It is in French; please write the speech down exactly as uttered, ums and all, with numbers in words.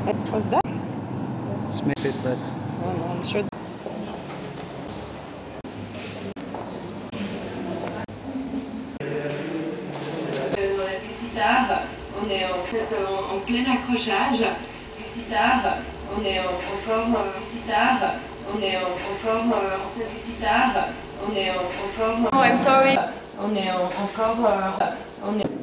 What's that? Let's make it less. Oh no, I'm sure. Dans la Flexitar, on est en fait en, en plein accrochage. Flexitar, on est en, encore en Flexitar, on est en, encore en Flexitar, on est en, encore. Oh, I'm sorry. On est en, encore. On est